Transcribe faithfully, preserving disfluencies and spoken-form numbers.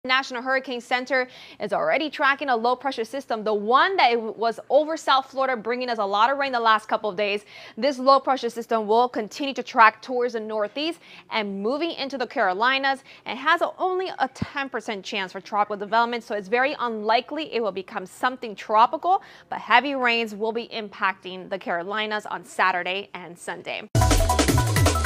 National Hurricane Center is already tracking a low pressure system, the one that was over South Florida, bringing us a lot of rain the last couple of days. This low pressure system will continue to track towards the northeast and moving into the Carolinas, and has a, only a ten percent chance for tropical development, so it's very unlikely it will become something tropical, but heavy rains will be impacting the Carolinas on Saturday and Sunday.